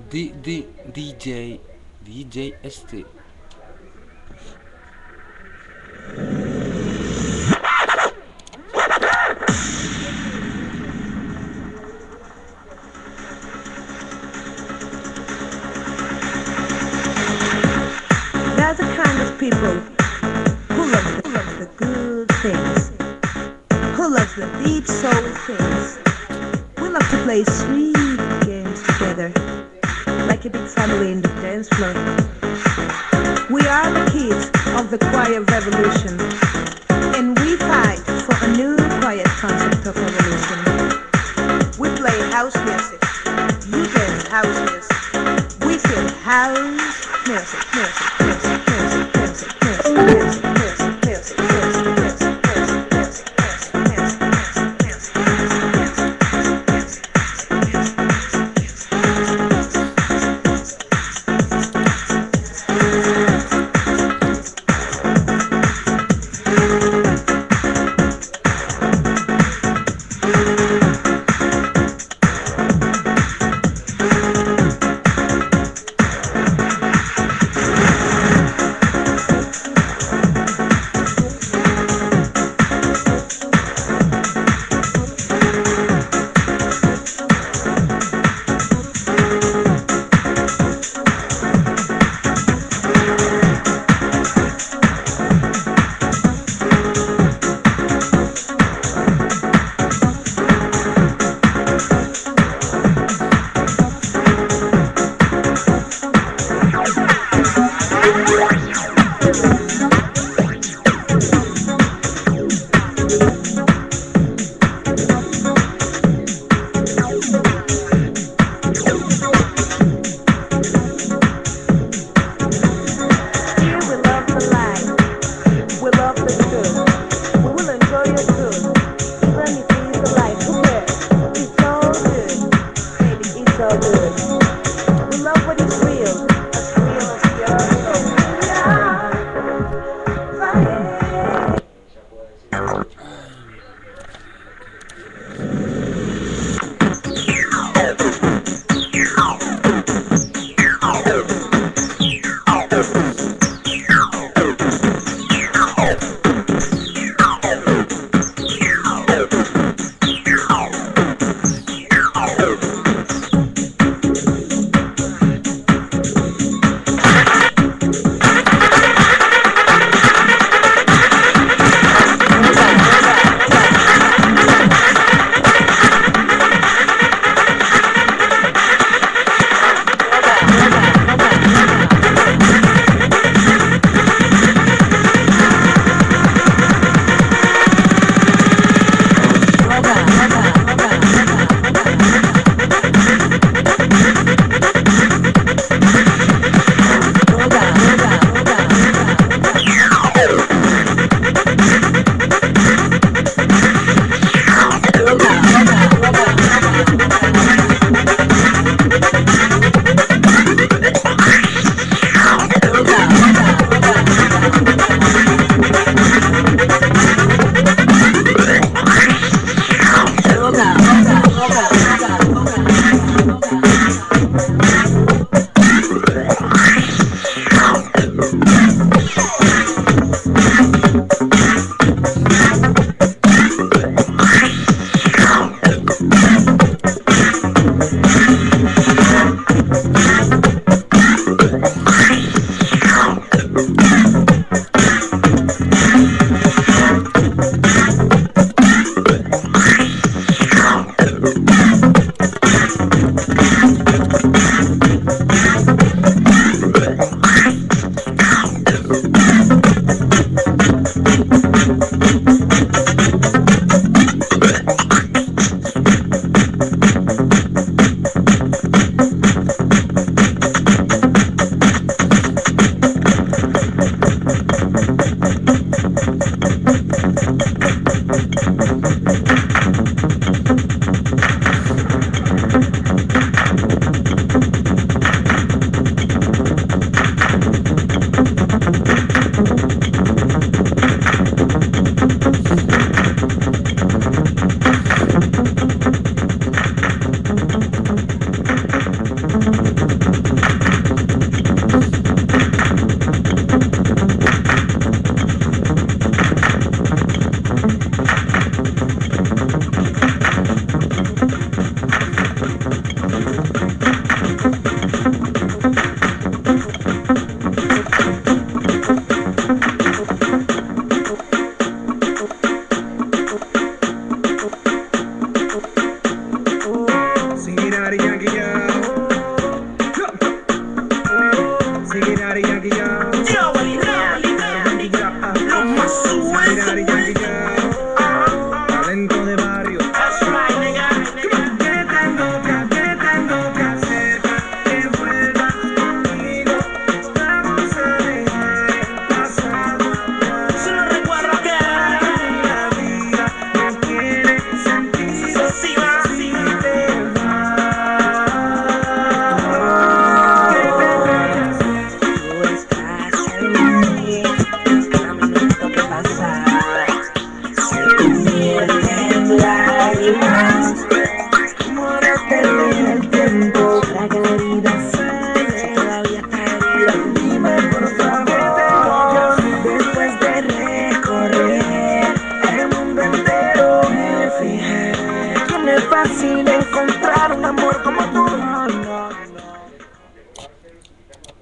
DJ Stib. There's a kind of people who love the good things, who loves the deep soul things. We love to play sweet games together, like a big family in the dance floor. We are the kids of the quiet revolution, and we fight for a new quiet concept of revolution. We play house music, you dance house music, we feel house music, music, music, music, music, music, music, music, music, music, music.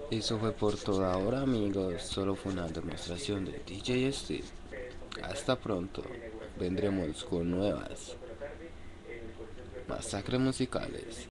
Eso fue por toda hora, amigos. Solo fue una demostración de DJ Steve. Hasta pronto. Vendremos con nuevas masacres musicales.